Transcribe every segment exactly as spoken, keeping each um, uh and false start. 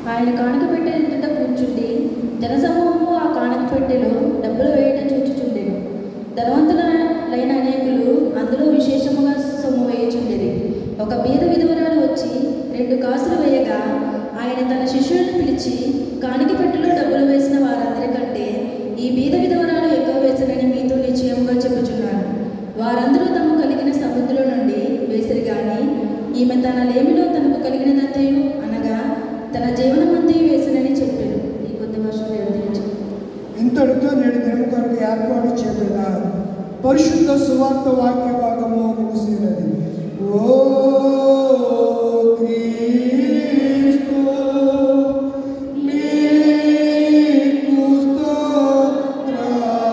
ఆయన కానుక పెట్టె ఎదుట కూర్చుండి జనసమూహము ఆ కానుక పెట్టెలో డబ్బులు వేయటం చూచుచుండెను. ధనవంతులైన అనేకులు అందులో విశేషముగా సొమ్ము వేయుచుండేది. ఒక బీద విధవరాలు వచ్చి రెండు కాసులు వేయగా ఆయన తన శిష్యులను పిలిచి, కానుక పెట్టెలో డబ్బులు వేసిన వారందరికంటే ఈ బీద విధవరాలు ఎక్కువ వేసినని మీతో నిశ్చయముగా చెప్పుచున్నాను. వారందరూ తమ కలిగిన సమృద్ధిలో నుండి వేసిరి గాని ఈమె తన లేమిలో తనకు కలిగినదంతయు అనగా తన జీవనమంతయు వేసినని చెప్పారు. ఈ కొద్ది వర్షం నిర్వహించు. ఇంతటితో నేడు దినము కొరకు ఏర్పాటు చేయబడిన పరిశుద్ధ సువార్త వాక్య భాగము ముగిసినది. ఓ క్రీస్తు నీకు స్తోత్రము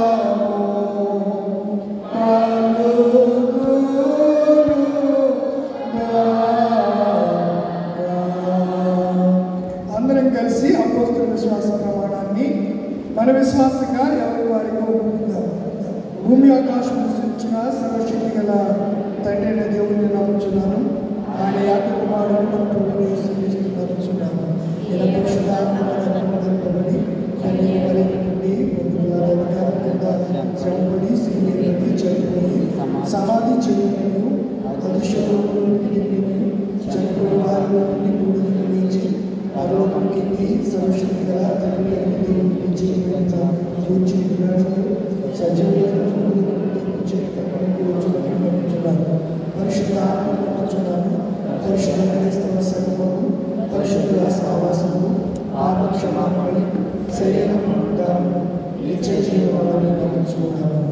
అందరం కలిసి అపోస్తలుల విశ్వాస ప్రమాణాన్ని మన విశ్వాసంగా ఎవరి వారికి ఒప్పుకుందాం. భూమి ఆకాశం సృష్టించిన సర్వశక్తి గల తండ్రి అయిన దేవుడిని నమ్ముచున్నాను. ఆయన యాక కుమారుడు మన ప్రభువును యేసుక్రీస్తును నమ్ముచున్నాను. ఈయన పరిశుద్ధాత్మబడి తండ్రి మరి నుండి పొందుకున్న అధికారం కింద శ్రమపడి సిలువెక్కి చనిపోయి సమాధి చేయమని అదృశ్యలోకి చనిపోయిన వారిలో నుండి మూడుని లేచి పరలోకంకి సర్వశక్తి గల తండ్రి అయిన దేవుడిని జీవిత కూర్చున్నాడు. సజీవులను పరిశుద్ధ ఆత్మచున్నాను. పరిశుద్ధ క్రైస్తవ సంఘము, పరిశుద్ధ సహవాసము, ఆత్మక్షమాపణ, శరీరం నిత్య జీవనాన్ని నమ్ముచున్నాను.